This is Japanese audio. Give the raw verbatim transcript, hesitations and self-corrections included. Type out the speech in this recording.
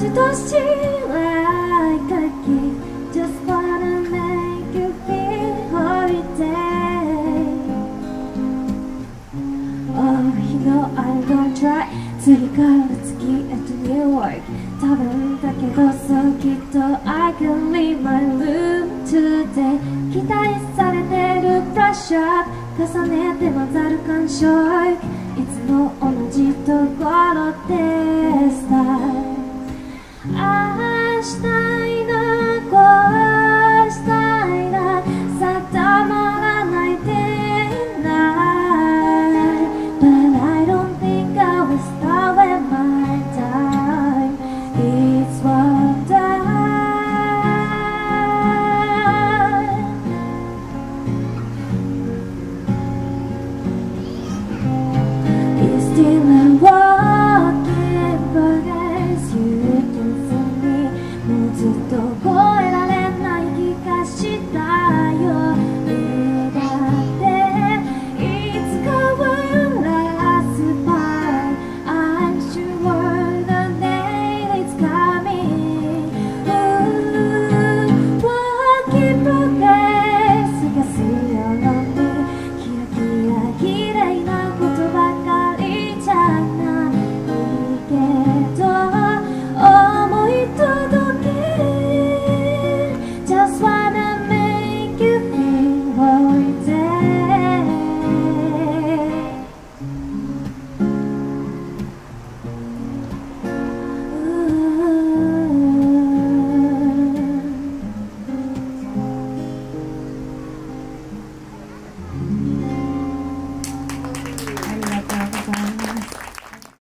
to see like a kid. Just wanna make you feel holiday. Oh, you know I'm gonna try. 次から次へと New York. 多分だけどそうきっと I can leave my room today. 期待されてるプレッシャー重ねて混ざる感傷。いつも同じところで